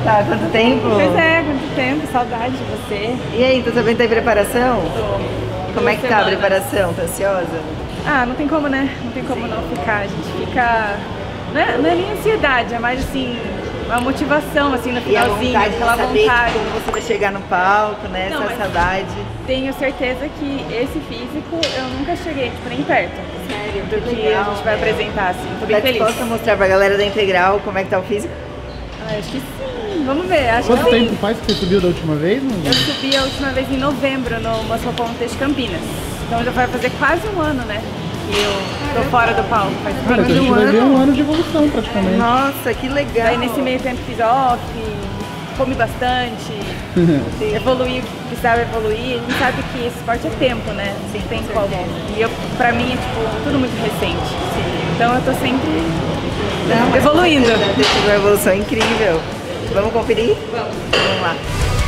tá? Quanto tempo? Pois é, quanto tempo, saudade de você. E aí, tá sabendo que tá em preparação? Tô. Como é que tá a preparação? Tá ansiosa? Ah, não tem como, né? Não tem como não ficar. A gente fica... Não é nem ansiedade, é mais assim, uma motivação assim no finalzinho, aquela vontade. Como você vai chegar no palco, né? Não, essa saudade. Tenho certeza que esse físico eu nunca cheguei, tipo, nem perto. Sério? Do que a gente vai apresentar, assim. Tô bem Tá feliz. disposta a mostrar pra galera da Integral como é que tá o físico? Ah, acho que sim. Vamos ver. Acho Quanto que tempo faz que você subiu da última vez? Eu subi a última vez em novembro no Muscle Contest Campinas. Então já vai fazer quase um ano, né? Que eu tô fora do palco. Faz Cara, menos a de gente um vai ver ano. um ano de evolução praticamente. Nossa, que legal! Daí nesse meio tempo fiz off, comi bastante, evoluí o que precisava evoluir. A gente sabe que esse esporte é tempo, né? Sim, tem como. E pra mim é tipo, tudo muito recente. Sim. Então eu tô sempre evoluindo. Teve uma evolução incrível. Vamos conferir? Vamos lá.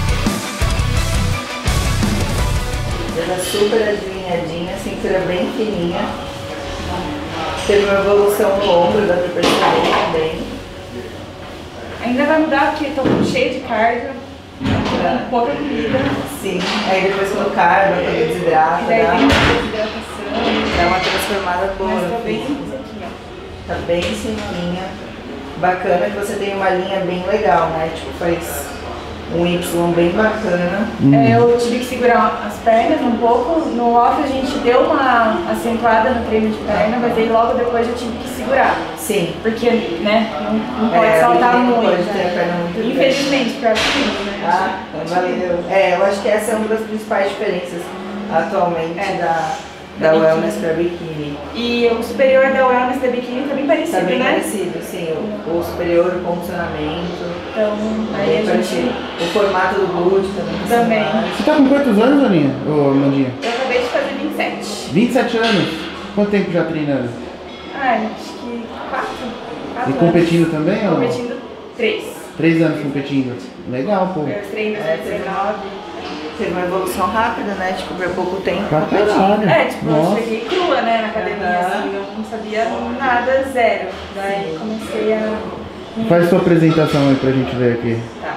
Ela super adivinhadinha, cintura bem fininha. Teve uma evolução no ombro, dá pra perceber também. Ainda vai mudar porque tô cheio de cardio, com pouca comida. Sim, aí depois quando carga, quando desidrata, E daí tem uma desidratação. dá uma transformada boa. Mas tô no bem físico. sequinha. Tá bem sequinha. Bacana que você tem uma linha bem legal, né? Tipo, faz um Y bem bacana. Eu tive que segurar as pernas um pouco. No off a gente deu uma acentuada no treino de perna, mas aí logo depois eu tive que segurar. Sim. Porque, né, não pode saltar não muito. pode ter a perna muito grande. Infelizmente, pra tudo, né? Ah, valeu. Eu acho que essa é uma das principais diferenças atualmente da wellness para biquíni. E o superior da wellness da biquíni tá bem parecido, Tá bem né? parecido, sim. O superior, o condicionamento. Então, aí a gente... O formato do glúteo também. Você tá com quantos anos, Aninha? Ô, Amandinha? Eu acabei de fazer 27. 27 anos? Quanto tempo já treinando? Ah, acho que 4 E competindo também? Ou? Competindo 3. 3 anos competindo. Legal, pô. Eu treino em 2019. Teve uma evolução rápida, né? Tipo, por pouco tempo. Pra caralho. Tipo, Nossa. eu cheguei crua, né, na academia, assim, eu não sabia nada, zero. Daí comecei a... Faz sua apresentação aí pra gente ver aqui. Tá.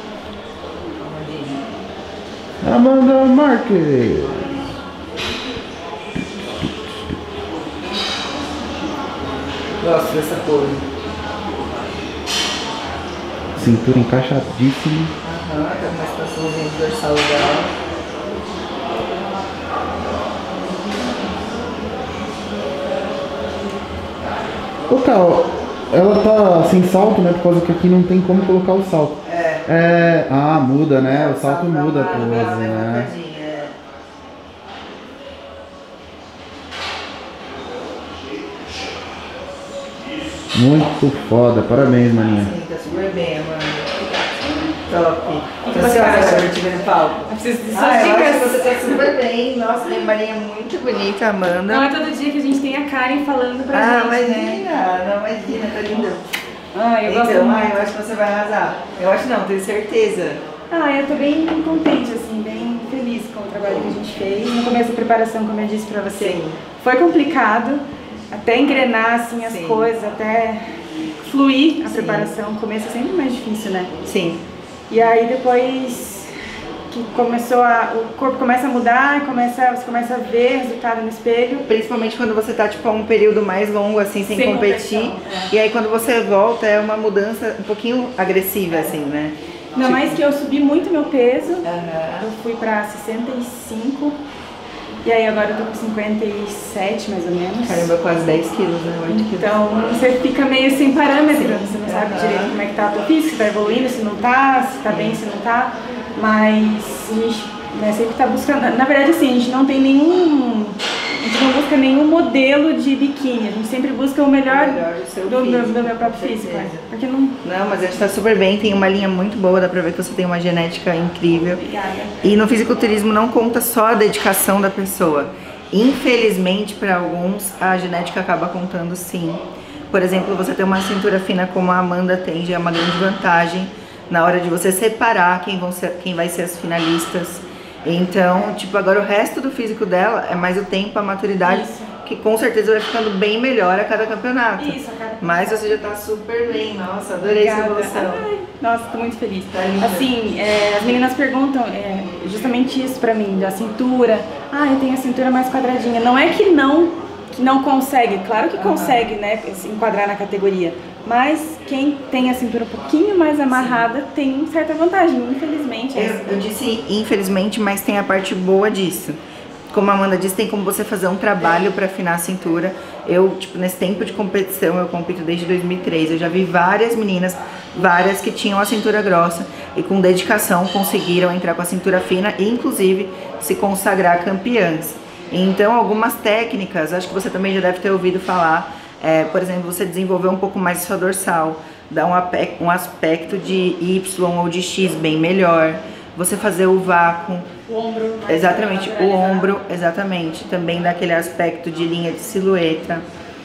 Amanda Marques. Gosto dessa cor. Cintura encaixadíssima. Aham, tá com uma expansãozinha de dorsal legal. Ô, Cal, ela tá sem salto, né? Por causa que aqui não tem como colocar o salto. Muda, né? O salto muda a pose, né? Muito foda, parabéns, maninha. Sim, tá super bem, mano. Top. que você acha? Pra te ver no palco. Eu preciso de Eu suas acho que dicas. você tá super bem. Nossa, tem uma linha muito bonita, Amanda. Não é todo dia que a gente tem a Karen falando pra gente, imagina, né? não, imagina, tá linda. Eu gosto Então, muito. eu acho que você vai arrasar. Eu acho não, tenho certeza. Eu tô bem contente, assim, bem feliz com o trabalho que a gente fez. No começo da preparação, como eu disse pra você, Sim. foi complicado, até engrenar, assim, as Sim. coisas, até fluir a preparação. O começo é sempre mais difícil, né? Sim. E aí depois que começou o corpo começa a mudar, você começa a ver resultado no espelho. Principalmente quando você tá, tipo, há um período mais longo, assim, sem competir. competição, E aí quando você volta, é uma mudança um pouquinho agressiva, assim, né? Ainda mais que eu subi muito meu peso, Aham. eu fui pra 65, e aí agora eu tô com 57 mais ou menos. Caramba, quase 10 quilos, né? 8 quilos. Então você fica meio sem parâmetro, Sim. você não sabe Aham. direito como é que tá o teu físico, se tá evoluindo, se não tá, se tá bem, se não tá. Mas a gente sempre tá buscando, na verdade assim, a gente não busca nenhum modelo de biquíni, a gente sempre busca o melhor do seu do físico, meu próprio com físico, certeza. porque não... Não, mas a gente tá super bem, tem uma linha muito boa, dá pra ver que você tem uma genética incrível. Obrigada. E no fisiculturismo não conta só a dedicação da pessoa. Infelizmente, para alguns, a genética acaba contando sim. Por exemplo, você ter uma cintura fina como a Amanda tem, já é uma grande vantagem na hora de você separar quem vai ser as finalistas. Então, tipo, agora o resto do físico dela é mais o tempo, a maturidade, Isso. que com certeza vai ficando bem melhor a cada campeonato. Isso, a cada Mas você já tá super bem, nossa, adorei essa evolução. Ai, nossa, tô muito feliz. Tá linda. Assim, as meninas perguntam justamente isso pra mim, da cintura. Ah, eu tenho a cintura mais quadradinha. Não é que não consegue, claro que consegue, né, se enquadrar na categoria. Mas quem tem a cintura um pouquinho mais amarrada tem certa vantagem, infelizmente. Eu disse infelizmente, mas tem a parte boa disso. Como a Amanda disse, tem como você fazer um trabalho para afinar a cintura. Eu, tipo, nesse tempo de competição, eu compito desde 2003. Eu já vi várias meninas, várias que tinham a cintura grossa e com dedicação conseguiram entrar com a cintura fina e, inclusive, se consagrar campeãs. Então, algumas técnicas, acho que você também já deve ter ouvido falar, por exemplo, você desenvolver um pouco mais sua dorsal, dar um aspecto de Y ou de X bem melhor, você fazer o vácuo. O ombro. Exatamente, o ombro, exatamente. Também dá aquele aspecto de linha de silhueta.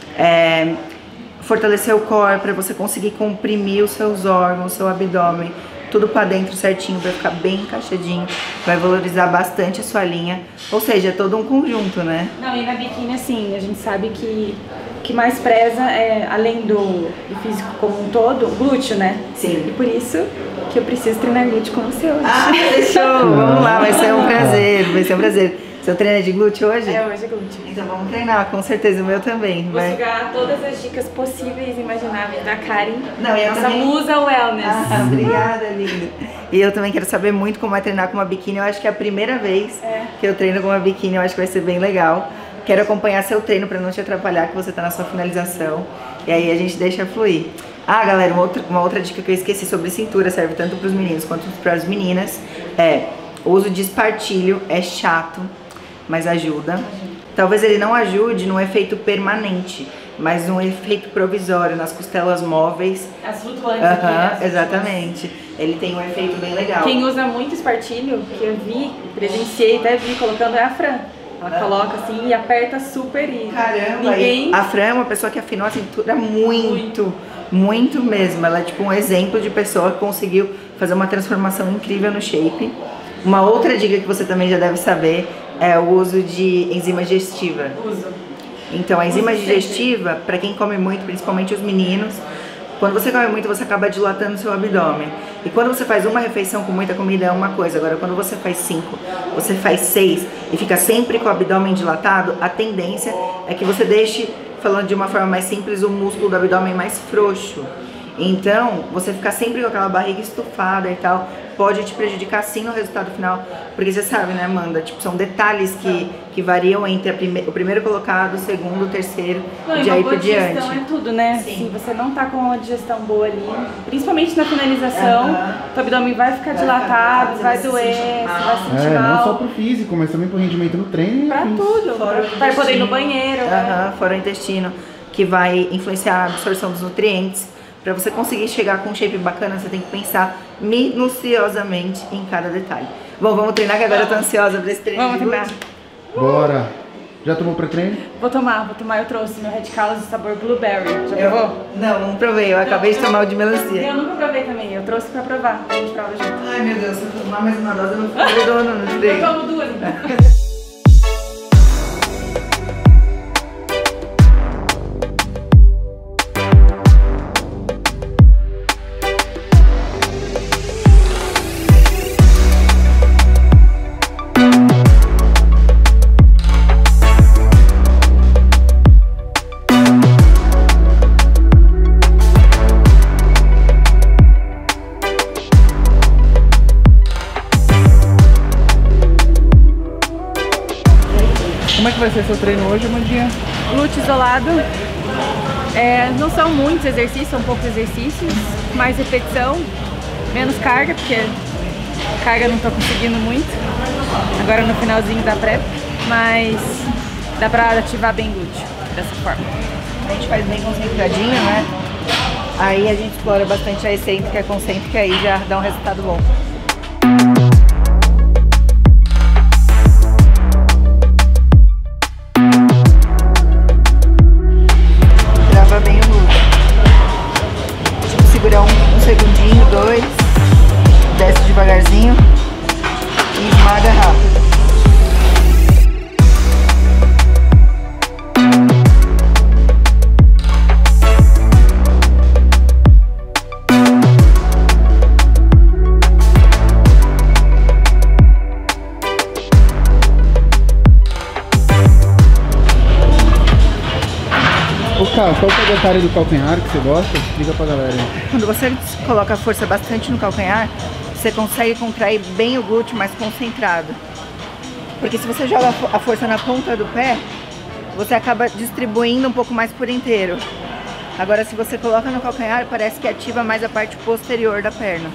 Fortalecer o core para você conseguir comprimir os seus órgãos, o seu abdômen, tudo para dentro certinho, para ficar bem encaixadinho. Vai valorizar bastante a sua linha. Ou seja, é todo um conjunto, né? Não, e na biquíni, assim, a gente sabe que o que mais preza é, além do físico como um todo, o glúteo, né? Sim. E por isso que eu preciso treinar glúteo com você hoje. Ah, fechou! Vamos lá, vai ser um prazer, vai ser um prazer. Seu treino é de glúteo hoje? Hoje é glúteo. Então vamos treinar, com certeza, o meu também. Vou sugar todas as dicas possíveis e imagináveis da Karen, Não, eu nossa também... musa wellness. Ah, obrigada, linda. E eu também quero saber muito como é treinar com uma biquíni. Eu acho que é a primeira vez que eu treino com uma biquíni, eu acho que vai ser bem legal. Quero acompanhar seu treino para não te atrapalhar, que você tá na sua finalização. E aí a gente deixa fluir. Ah, galera, uma outra dica que eu esqueci sobre cintura, serve tanto para os meninos quanto para as meninas, o uso de espartilho é chato, mas ajuda. Talvez ele não ajude num efeito permanente, mas num efeito provisório, nas costelas móveis. As flutuantes aqui, né? Exatamente. Ele tem um efeito bem legal. Quem usa muito espartilho, que eu vi, presenciei, até vi colocando, é a Fran. Ela coloca assim e aperta super e Caramba, ninguém... A Fran é uma pessoa que afinou a cintura muito mesmo. Ela é tipo um exemplo de pessoa que conseguiu fazer uma transformação incrível no shape. Uma outra dica que você também já deve saber é o uso de enzima digestiva. Uso. Então, a enzima digestiva, para quem come muito, principalmente os meninos, quando você come muito, você acaba dilatando o seu abdômen. E quando você faz uma refeição com muita comida é uma coisa. Agora, quando você faz 5, você faz 6 e fica sempre com o abdômen dilatado, a tendência é que você deixe, falando de uma forma mais simples, o músculo do abdômen mais frouxo. Então, você ficar sempre com aquela barriga estufada e tal, pode te prejudicar sim no resultado final, porque você sabe, né, Amanda? Tipo, são detalhes que variam entre o primeiro colocado, o segundo, o terceiro, e de aí por diante. digestão É tudo, né? Sim. Se você não tá com uma digestão boa ali, principalmente na finalização, o abdômen vai ficar dilatado, vai doer, você vai se sentir mal. Não só pro físico, mas também pro rendimento no treino. Pra tudo. Vai poder ir no banheiro. Fora o intestino, que vai influenciar a absorção dos nutrientes. Para você conseguir chegar com um shape bacana, você tem que pensar minuciosamente em cada detalhe. Bom, vamos treinar, que agora eu tô ansiosa pra esse treino. Vamos treinar. Bora! Já tomou pré-treino? Vou tomar. Eu trouxe meu Red Callis de sabor blueberry. Já provou? Não provei, eu acabei de tomar o de melancia. Eu nunca provei também, eu trouxe pra provar. A gente prova junto. Ai meu Deus, se eu tomar mais uma dose eu vou ficar dono no treino. Eu tomo 2 então. Como é que vai ser seu treino hoje, Amandinha? Glúteo isolado. Não são muitos exercícios, são poucos exercícios. Mais repetição, menos carga, porque carga não tô conseguindo muito. Agora no finalzinho da prep, mas dá pra ativar bem glúteo dessa forma. A gente faz bem concentradinho, né? Aí a gente explora bastante a excêntrica, a concêntrica, aí já dá um resultado bom. Trava bem o glúteo. Tipo, segurar um segundinho, 2, desce devagarzinho e esmaga rápido. qual que é o detalhe do calcanhar que você gosta? Explica pra galera aí. Quando você coloca a força bastante no calcanhar, você consegue contrair bem o glúteo mais concentrado. Porque se você joga a força na ponta do pé, você acaba distribuindo um pouco mais por inteiro. Agora, se você coloca no calcanhar, parece que ativa mais a parte posterior da perna.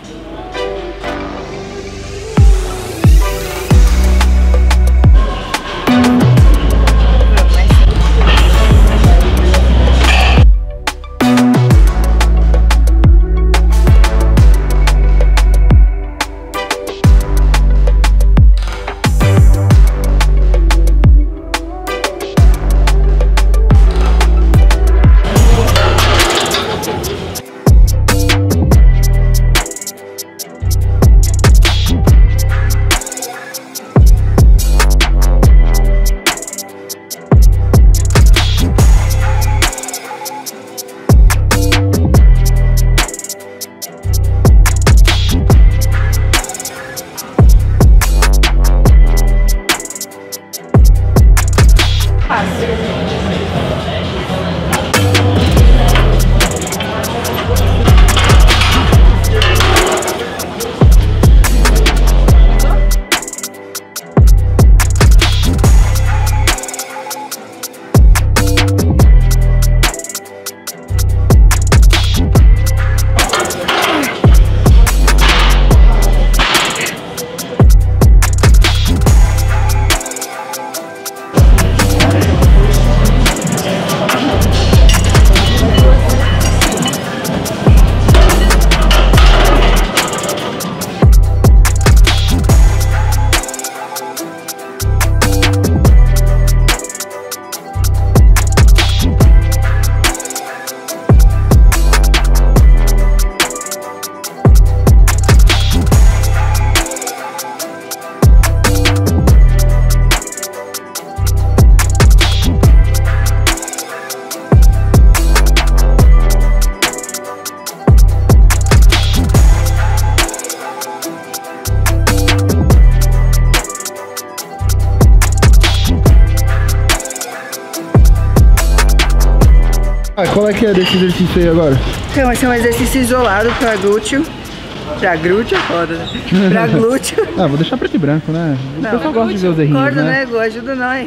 Qual é que é desse exercício aí agora? Então, esse é um exercício isolado para glúteo. Pra glúteo é foda, né? Pra glúteo. Ah, vou deixar preto e branco, né? O pessoal gosta de ver os errinhos, Concordo, né? né? Ajuda nós.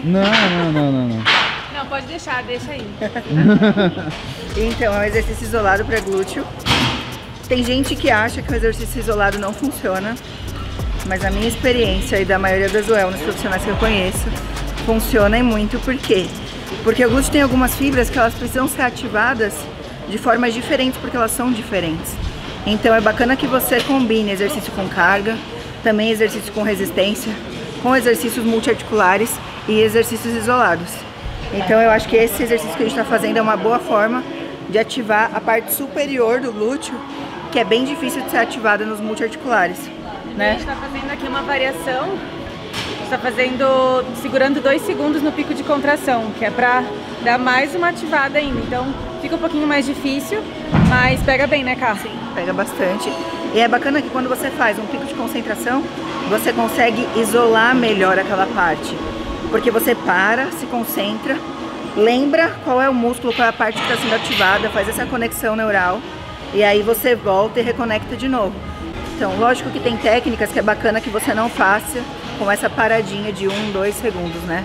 Não, pode deixar, deixa aí. Então, é um exercício isolado para glúteo. Tem gente que acha que o exercício isolado não funciona, mas a minha experiência e da maioria das wellness profissionais que eu conheço, funciona e muito. Por quê? Porque o glúteo tem algumas fibras que elas precisam ser ativadas de formas diferentes, porque elas são diferentes. Então é bacana que você combine exercício com carga, também exercício com resistência, com exercícios multiarticulares e exercícios isolados. Então eu acho que esse exercício que a gente está fazendo é uma boa forma de ativar a parte superior do glúteo, que é bem difícil de ser ativada nos multiarticulares, né? A gente está fazendo aqui uma variação. Está fazendo, segurando 2 segundos no pico de contração, que é para dar mais uma ativada ainda. Então fica um pouquinho mais difícil, mas pega bem, né, Cá? Sim, pega bastante. E é bacana que quando você faz um pico de concentração, você consegue isolar melhor aquela parte. Porque você para, se concentra, lembra qual é o músculo, qual é a parte que está sendo ativada, faz essa conexão neural e aí você volta e reconecta de novo. Então, lógico que tem técnicas que é bacana que você não faça com essa paradinha de 1, 2 segundos, né?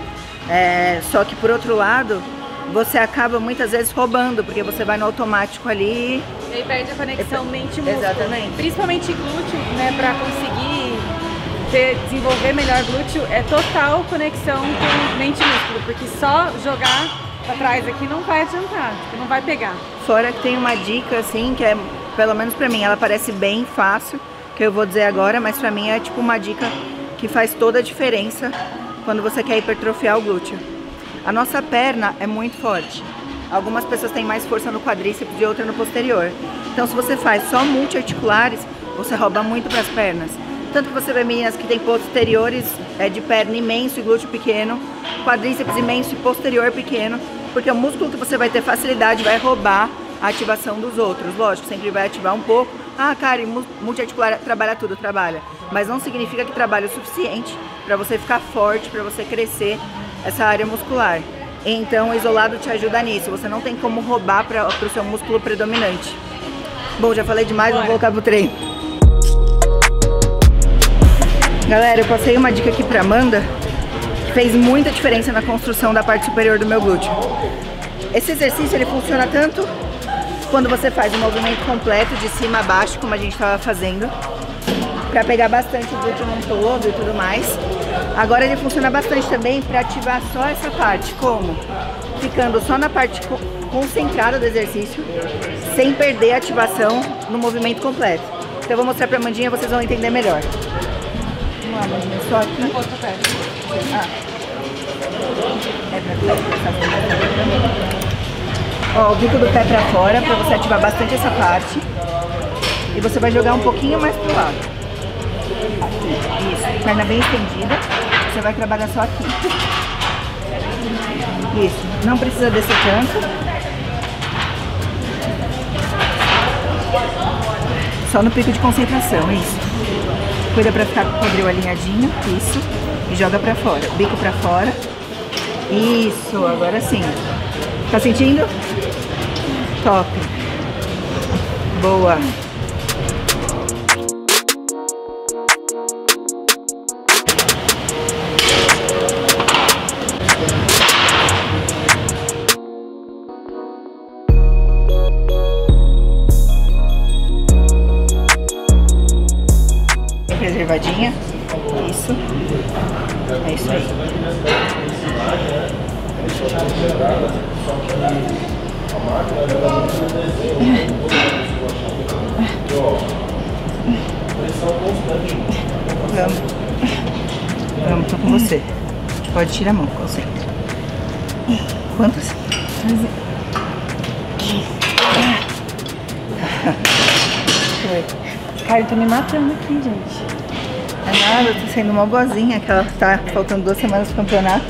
Só que por outro lado, você acaba muitas vezes roubando, porque você vai no automático ali. E aí perde a conexão mente-músculo. Exatamente. Principalmente glúteo, né? Pra conseguir desenvolver melhor glúteo, é total conexão com mente-músculo, porque só jogar pra trás aqui não vai adiantar, não vai pegar. Fora que tem uma dica, assim, que é, pelo menos pra mim, ela parece bem fácil, que eu vou dizer agora, mas pra mim é tipo uma dica que faz toda a diferença quando você quer hipertrofiar o glúteo. A nossa perna é muito forte. Algumas pessoas têm mais força no quadríceps e outra no posterior. Então se você faz só multiarticulares, você rouba muito para as pernas. Tanto que você vê meninas que têm posteriores de perna imenso e glúteo pequeno, quadríceps imenso e posterior pequeno, porque o músculo que você vai ter facilidade vai roubar a ativação dos outros. Lógico, sempre vai ativar um pouco. Ah, cara, multiarticular trabalha tudo, trabalha. Mas não significa que trabalha o suficiente para você ficar forte, para você crescer essa área muscular. Então o isolado te ajuda nisso, você não tem como roubar para o seu músculo predominante. Bom, já falei demais, vou colocar pro treino. Galera, eu passei uma dica aqui pra Amanda que fez muita diferença na construção da parte superior do meu glúteo. Esse exercício ele funciona tanto quando você faz o movimento completo de cima a baixo, como a gente estava fazendo, para pegar bastante o glúteo num todo e tudo mais. Agora ele funciona bastante também para ativar só essa parte, como? Ficando só na parte concentrada do exercício, sem perder a ativação no movimento completo. Então eu vou mostrar pra Amandinha, vocês vão entender melhor. Vamos lá, Amandinha, só aqui. Outra perna. Ah. É pra ó, o bico do pé pra fora, pra você ativar bastante essa parte. E você vai jogar um pouquinho mais pro lado. Isso, perna bem estendida. Você vai trabalhar só aqui. Isso, não precisa descer tanto. Só no pico de concentração, isso. Cuida pra ficar com o quadril alinhadinho, isso. E joga pra fora, bico pra fora. Isso, agora sim. Tá sentindo? Top. Boa. Preservadinha. Isso. É isso aí. Vamos, tô com você. Pode tirar a mão, concentra. Quantas? Cara, eu tô me matando aqui, gente. É nada, eu tô sendo uma boazinha, que ela tá faltando 2 semanas pro campeonato.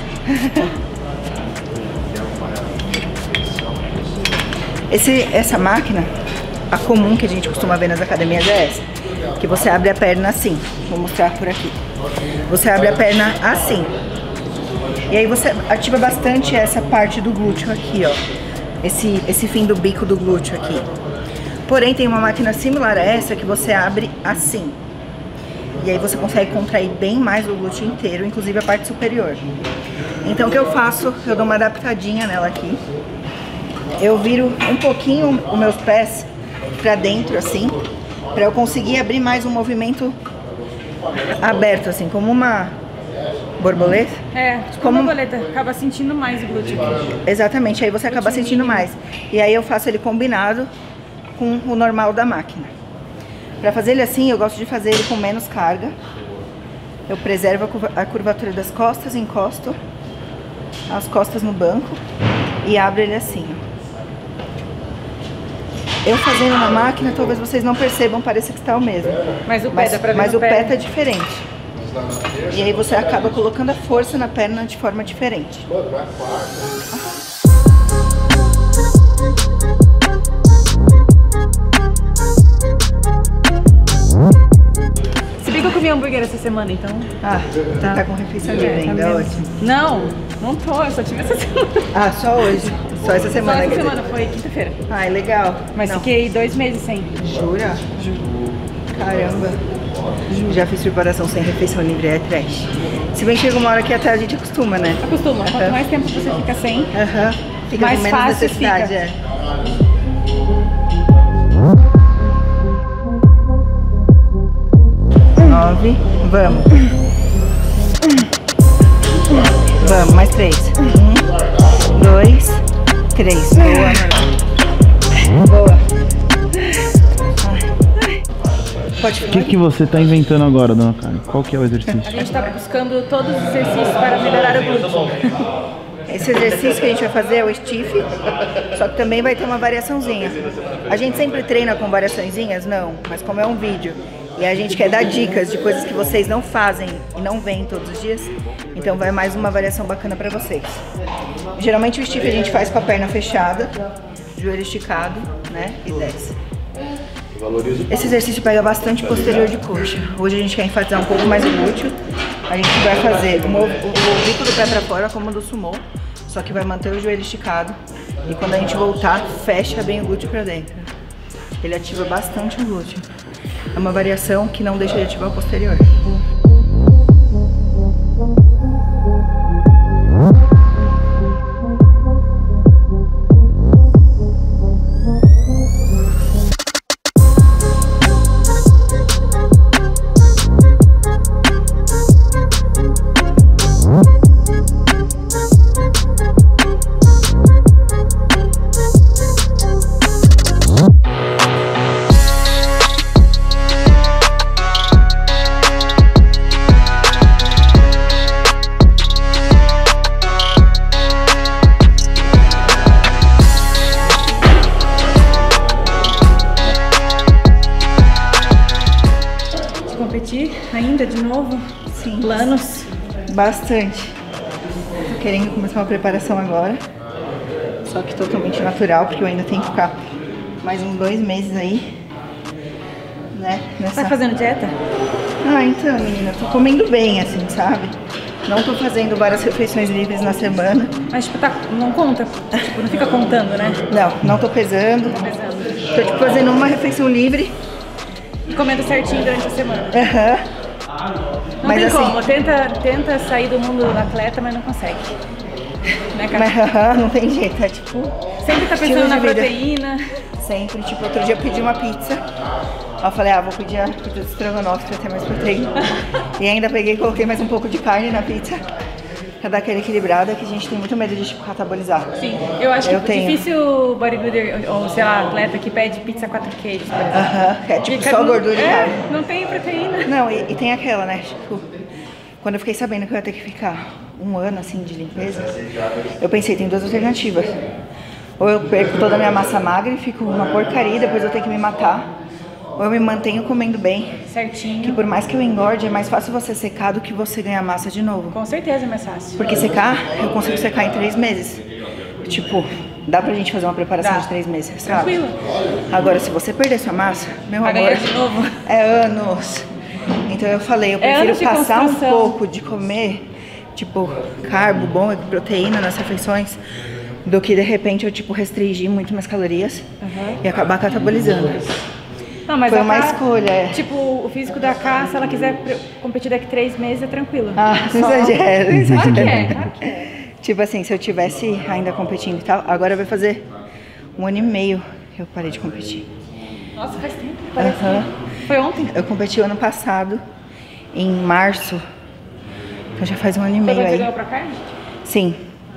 Essa máquina, a comum que a gente costuma ver nas academias é essa. Que você abre a perna assim. Vou mostrar por aqui. Você abre a perna assim. E aí você ativa bastante essa parte do glúteo aqui, ó. Esse fim do bico do glúteo aqui. Porém, tem uma máquina similar a essa que você abre assim. E aí você consegue contrair bem mais o glúteo inteiro, inclusive a parte superior. Então o que eu faço? Eu dou uma adaptadinha nela aqui. Eu viro um pouquinho os meus pés pra dentro, assim, pra eu conseguir abrir mais um movimento aberto, assim, como uma borboleta. É, tipo como uma borboleta, acaba sentindo mais o glúteo aqui. Exatamente, aí você acaba sentindo mais. E aí eu faço ele combinado com o normal da máquina. Pra fazer ele assim, eu gosto de fazer ele com menos carga. Eu preservo a curvatura das costas, encosto as costas no banco e abro ele assim, ó. Eu fazendo na máquina, talvez vocês não percebam, pareça que está o mesmo. Mas o pé dá pra ver mas no o pé tá diferente. E aí você acaba colocando a força na perna de forma diferente. Se bem que eu comi hambúrguer essa semana, então... Ah, tá com refeição livre ainda, tá ótimo. Não tô, eu só tive essa semana. Ah, só hoje? Só essa semana? Só essa semana, foi quinta-feira. Ai, legal. Mas não. Fiquei 2 meses sem. Jura? Juro. Caramba. Já fiz preparação sem refeição livre, é trash. Se bem que chega uma hora que até a gente acostuma, né? Acostuma. Quanto mais tempo você fica sem, fica mais com menos fácil necessidade, fica. É. Nove, vamos. Vamos, mais 3. 1, 2, 3. Boa. Boa. Pode O que você tá inventando agora, dona Karen? Qual que é o exercício? A gente tá buscando todos os exercícios para melhorar o glúteo. Esse exercício que a gente vai fazer é o stiff, só que também vai ter uma variaçãozinha. A gente sempre treina com variaçõezinhas? Não, mas como é um vídeo e a gente quer dar dicas de coisas que vocês não fazem e não veem todos os dias, então vai mais uma variação bacana pra vocês. Geralmente o stiff a gente faz com a perna fechada, joelho esticado, né, e desce. Esse exercício pega bastante posterior de coxa. Hoje a gente quer enfatizar um pouco mais o glúteo. A gente vai fazer o bico do pé pra fora, como do sumô, só que vai manter o joelho esticado. E quando a gente voltar, fecha bem o glúteo pra dentro. Ele ativa bastante o glúteo. É uma variação que não deixa de ativar o posterior. Ainda de novo? Sim. Planos? Bastante. Tô querendo começar uma preparação agora. Só que totalmente natural, porque eu ainda tenho que ficar mais uns 2 meses aí. Né? Tá fazendo dieta? Ah, então, menina, tô comendo bem, assim, sabe? Não tô fazendo várias refeições livres na semana. Mas, tipo, não conta? Tipo, não fica contando, né? Não tô pesando. Tô pesando. Tô, tipo, fazendo uma refeição livre. E comendo certinho durante a semana. Aham. Não Mas tem assim, como, tenta sair do mundo do atleta, mas não consegue. Né, cara? Não tem jeito, é tipo... Sempre tá pensando na proteína. Sempre, tipo, outro dia eu pedi uma pizza. Aí eu falei, vou pedir a pizza de estrogonofe pra ter mais proteína. E ainda peguei e coloquei mais um pouco de carne na pizza. Pra dar aquela equilibrada, que a gente tem muito medo de, tipo, catabolizar. Sim, eu acho que é difícil bodybuilder, ou sei lá, atleta que pede pizza 4 queijos, por exemplo. É tipo só gordura e carne. Não tem proteína. Não, e tem aquela, né, tipo, quando eu fiquei sabendo que eu ia ter que ficar 1 ano, assim, de limpeza, eu pensei, tem 2 alternativas. Ou eu perco toda a minha massa magra e fico uma porcaria e depois eu tenho que me matar. Ou eu me mantenho comendo bem. Certinho. Que por mais que eu engorde, é mais fácil você secar do que você ganhar massa de novo. Com certeza é mais fácil. Porque secar, eu consigo secar em 3 meses. Tipo, dá pra gente fazer uma preparação de 3 meses, sabe? Tranquilo. Agora, se você perder sua massa, meu amor, ganhar de novo. É anos. Então eu falei, eu prefiro passar um pouco de comer, tipo, carbo bom e proteína nas refeições, do que de repente eu, tipo, restringir muito minhas calorias e acabar catabolizando. Não, mas foi uma escolha, Tipo, o físico da Cá, se ela quiser competir daqui 3 meses, é tranquilo. Não exagero. Claro que é. Tipo assim, se eu tivesse ainda competindo e tal, agora vai fazer 1 ano e meio que eu parei de competir. Nossa, faz tempo, parece que foi ontem. Eu competi o ano passado, em março, então já faz 1 ano e meio aí. Você ganhou pra carne? Sim.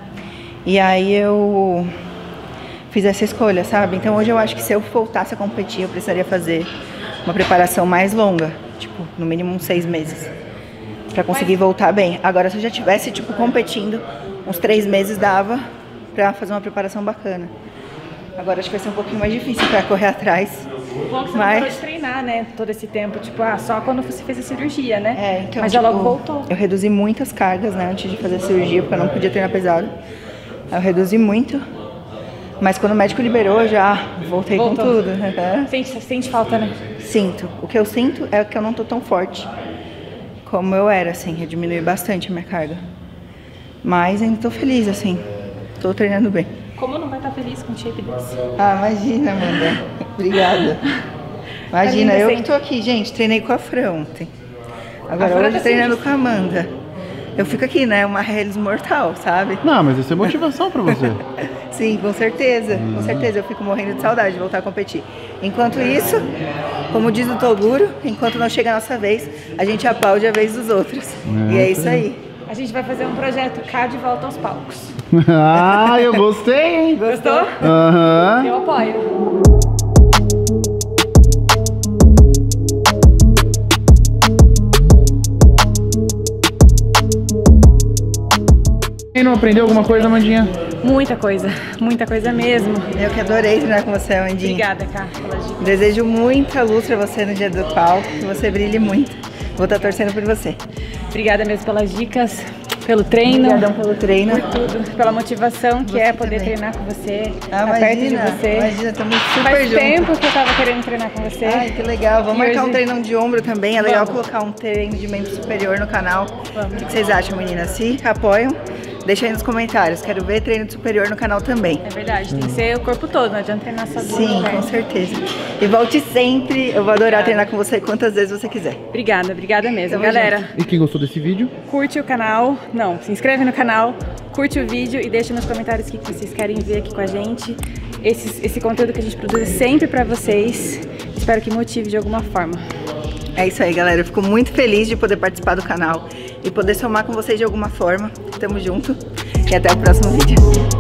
E aí eu fiz essa escolha, sabe? Então hoje eu acho que se eu voltasse a competir, eu precisaria fazer uma preparação mais longa, tipo, no mínimo uns 6 meses, pra conseguir voltar bem. Agora, se eu já tivesse, tipo, competindo, uns 3 meses dava pra fazer uma preparação bacana. Agora acho que vai ser um pouquinho mais difícil pra correr atrás. O bom é que você não parou de treinar, né? Todo esse tempo, tipo, só quando você fez a cirurgia, né? Então, mas tipo, já logo voltou. Eu reduzi muitas cargas, né, antes de fazer a cirurgia, porque eu não podia treinar pesado. Aí eu reduzi muito. Mas quando o médico liberou, eu já voltei com tudo. Sente falta, né? Sinto. O que eu sinto é que eu não tô tão forte como eu era, assim. Eu diminui bastante a minha carga. Mas ainda tô feliz, assim. Tô treinando bem. Como não vai estar feliz com um shape desse? Imagina, Amanda. Obrigada. Imagina, eu que tô aqui, gente. Treinei com a Fran ontem. Agora hoje treinando com a Amanda. Eu fico aqui, né? Uma reles mortal, sabe? Não, mas isso é motivação pra você. Sim, com certeza. Com certeza, eu fico morrendo de saudade de voltar a competir. Enquanto isso, como diz o Toguro, enquanto não chega a nossa vez, a gente aplaude a vez dos outros. E é isso aí. A gente vai fazer um projeto Cá de volta aos palcos. Eu gostei, hein? Gostou? Aham. Eu apoio. E não aprendeu alguma coisa, Amandinha? Muita coisa mesmo. Eu que adorei treinar com você, Amandinha. Obrigada, Cá, pelas dicas. Desejo muita luz pra você no dia do palco, que você brilhe muito. Vou estar torcendo por você. Obrigada mesmo pelas dicas, pelo treino. Obrigadão pelo treino. Por tudo, pela motivação que é poder treinar com você, estar perto de você. Imagina, estamos super Faz juntos. tempo que eu tava querendo treinar com você. Ai, que legal. Vamos marcar hoje... um treinão de ombro também. É legal colocar um treino de membro superior no canal. Vamos. O que vocês acham, meninas? Se apoiam, Deixa aí nos comentários. Quero ver treino de superior no canal também. É verdade, tem que ser o corpo todo, não adianta treinar só bunda. Sim, com certeza. E volte sempre, eu vou adorar treinar com você quantas vezes você quiser. Obrigada mesmo. Tamo Galera, junto. E quem gostou desse vídeo? curte o canal, se inscreve no canal, curte o vídeo e deixa nos comentários o que vocês querem ver aqui com a gente. Esse conteúdo que a gente produz sempre pra vocês. Espero que motive de alguma forma. É isso aí, galera. Eu fico muito feliz de poder participar do canal e poder somar com vocês de alguma forma. Tamo junto e até o próximo vídeo.